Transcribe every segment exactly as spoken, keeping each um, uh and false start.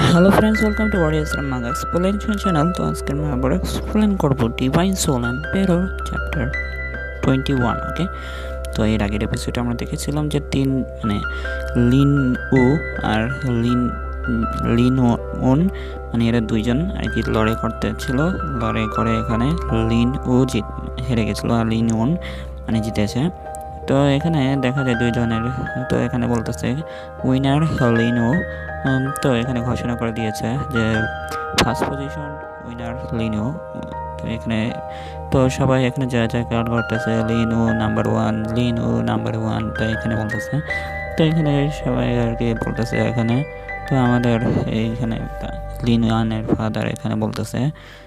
Hello friends, welcome to warriors manga explanation channel. তো আজকে আমি আবার এক্সপ্লেন করবো ডিভাইন সোল অ্যান্ড পেরোর চ্যাপ্টার টোয়েন্টি ওয়ান। ওকে, তো এর আগের এপিসোডে আমরা দেখেছিলাম যে তিন মানে লিন উ আর লিন লিন ওন মানে এরা দুইজন আর কি লড়াই করতে ছিল। লড়াই করে এখানে লিন উ জিত হেরে গেছিলো আর লিন ওন মানে জিতেছে। তো এখানে দেখা যায় দুইজনের, তো এখানে বলতেছে উইনার লিন উ। তো এখানে ঘোষণা করে দিয়েছে যে ফার্স্ট পজিশন উইনার লিনু। তো এখানে তো সবাই এখানে যা যা কার্ড করতেছে লিনু নাম্বার ওয়ান, লিনু নাম্বার ওয়ান। তো এখানে বলতেছে, তো এখানে সবাই আর কি বলতেছে এখানে, তো আমাদের এইখানে লিনু আনের ফাদার এখানে বলতেছে।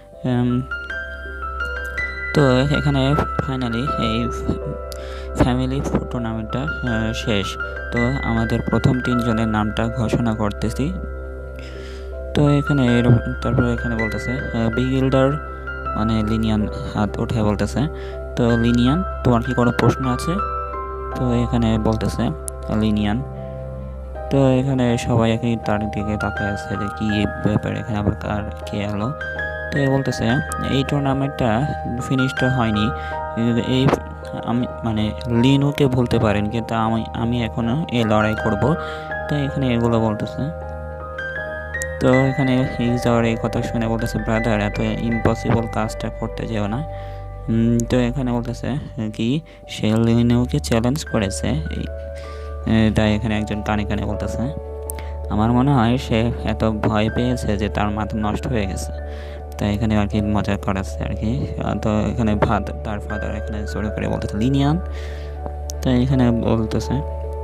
তো এখানে ফাইনালি এই ফ্যামিলি টুর্নামেন্টটা শেষ। তো আমাদের প্রথম তিনজনের নামটা ঘোষণা করতেছি। তো এখানে তারপরে এখানে বলতেছে বিগিল্ডার মানে লিনিয়ান হাত উঠে বলতেছে, তো লিনিয়ান তোমার কি কোনো প্রশ্ন আছে? তো এখানে বলতেছে লিনিয়ান। তো এখানে সবাই একই তার দিকে তাকায় আছে যে কি ব্যাপারে, এখানে আবার কার কে এলো। তো বলতেছে এই টুর্নামেন্টটা ফিনিশটা হয়নি, এই আমি মানে লিনুকে বলতে পারেন, কিন্তু আমি আমি এখনো এ লড়াই করব। তো এখানে এগুলো বলতেছে। তো এখানে হিজার এই কথা শুনে বলতেছে ব্রাদার এত ইম্পসিবল কাজটা করতে যেও না। তো এখানে বলতেছে কি সে লিনুকে চ্যালেঞ্জ করেছে, তাই এখানে একজন কানে কানে বলতেছে আমার মনে হয় সে এত ভয় পেয়েছে যে তার মাথা নষ্ট হয়ে গেছে। তাই এখানে আর কি মজা করাচ্ছে আর কি। তো এখানে ভাত তার ফাদার এখানে জোরে করে বলতেছে লিনিয়ান। তো এখানে বলতেছে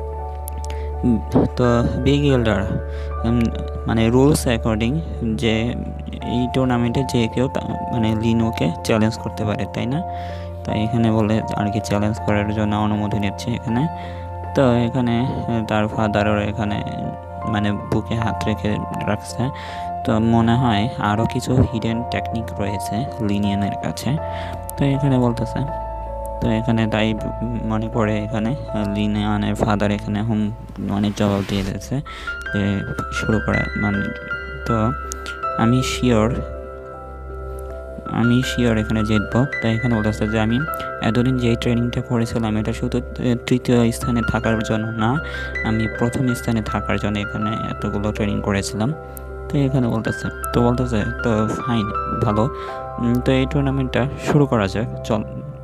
তো বিগ এল্ডার মানে রুলস অ্যাকর্ডিং যে এই টুর্নামেন্টে যে কেউ মানে লিনুকে চ্যালেঞ্জ করতে পারে, তাই না? তাই এখানে বলে আর কি চ্যালেঞ্জ করার জন্য অনুমতি নিচ্ছে এখানে। তো এখানে তার ফাদারও এখানে মানে বুকে হাত রেখে রাখছে। তো মনে হয় আরও কিছু হিডেন টেকনিক রয়েছে লিনিয়ানের কাছে। তো এখানে বলতেছে, তো এখানে তাই মনে করে এখানে লিনিয়ানের ফাদার এখানে হুম মানে জবাব দিয়ে দিয়েছে যে শুরু করা মানে। তো আমি শিওর আমি শিওর এখানে জিতবো। তাই এখানে বলতেছে যে আমি এতদিন যেই ট্রেনিংটা করেছিলাম এটা শুধু তৃতীয় স্থানে থাকার জন্য না, আমি প্রথম স্থানে থাকার জন্য এখানে এতগুলো ট্রেনিং করেছিলাম। তো এখানে বলতেছে, তো বলতেছে তো ফাইন ভালো, তো এই টুর্নামেন্টটা শুরু করা যাক চল।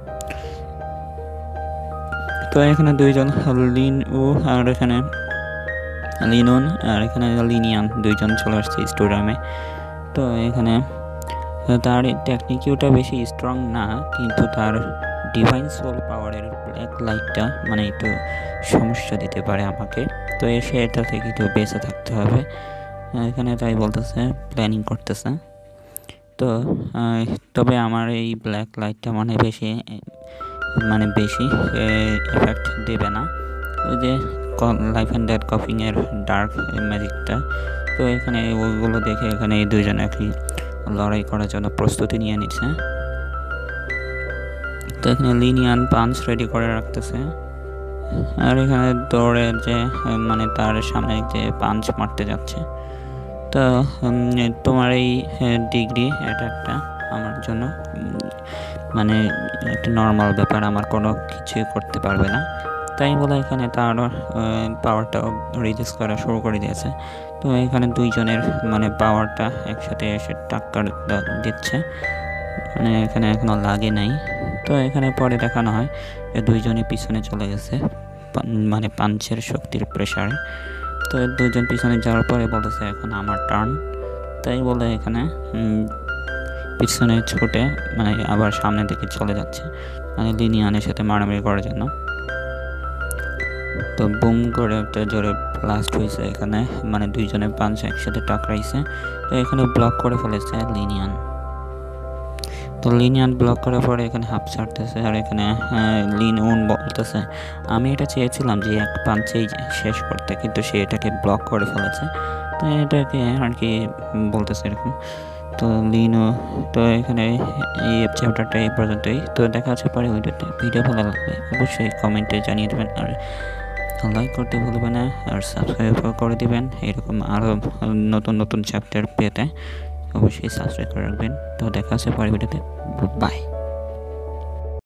তো এখানে দুইজন লিন উ আর এখানে লিনুন আর এখানে লিনিয়ান দুইজন চলে আসছে স্টেডিয়ামে। তো এখানে তার টেকনিকিউটা বেশি স্ট্রং না, কিন্তু তার ডিভাইন সোল পাওয়ারের ব্ল্যাক লাইটটা মানে একটু সমস্যা দিতে পারে আমাকে। তো এসে এটা থেকে একটু বেঁচে থাকতে হবে এখানে, তাই বলতেছে প্ল্যানিং করতেছে। তো তবে আমার এই ব্ল্যাক লাইটটা মানে বেশি মানে বেশি এফেক্ট দেবে না, ওই যে লাইফ অ্যান্ড ডেথ কফিংয়ের ডার্ক ম্যাজিকটা। তো এখানে ওইগুলো দেখে এখানে এই দুইজন একই লড়াই করার জন্য প্রস্তুতি নিয়ে নিচ্ছে। তো এখানে লিনিয়ান পাঞ্চ রেডি করে রাখতেছে আর এখানে দৌড়ে যে মানে তার সামনে যে পাঞ্চ মারতে যাচ্ছে। তো তোমার এই ডিগ্রি এটা একটা আমার জন্য মানে একটা নর্মাল ব্যাপার, আমার কোনো কিছুই করতে পারবে না। তাই বলে এখানে তার পাওয়ারটা রিলিজ করা শুরু করে দিয়েছে। তো এখানে দুইজনের মানে পাওয়ারটা একসাথে এসে টাক্কার দিচ্ছে, মানে এখানে এখনও লাগে নাই। তো এখানে পরে দেখানো হয় যে দুইজনই পিছনে চলে গেছে মানে পাঞ্চের শক্তির প্রেসারে। তো দুজন পিছনে যাওয়ার পরে বলতেছে এখন আমার টার্ন। তাই বলে এখানে পিছনে ছুটে মানে আবার সামনের দিকে চলে যাচ্ছে মানে লিনিয়ানের সাথে মারামারি করার জন্য। তো বুম করে একটা জোরে ব্লাস্ট হয়েছে এখানে, মানে দুইজনের পাঞ্চ একসাথে টাকরাইছে। তো এখানে ব্লক করে ফেলেছে লিনিয়ান। তো লিনিয়ান ব্লক করার পরে এখানে হাফ ছাড়তেছে আর এখানে লিন উন বলতেছে আমি এটা চেয়েছিলাম যে এক পাঞ্চেই শেষ করতে, কিন্তু সে এটাকে ব্লক করে ফেলেছে। তো এটাকে আর কি বলতেছে এরকম। তো লিনও তো এখানে এই চ্যাপ্টারটা এই পর্যন্তই। তো দেখা হচ্ছে পরে ভিডিওতে। ভিডিও ভালো লাগলে অবশ্যই কমেন্টে জানিয়ে দেবেন আর লাইক করতে ভুলবেন না, আর সাবস্ক্রাইব করে দিবেন। এরকম আরও নতুন নতুন চ্যাপ্টার পেতে অবশ্যই সাবস্ক্রাইব করে রাখবেন। তো দেখা হচ্ছে পরের ভিডিওতে। বাই।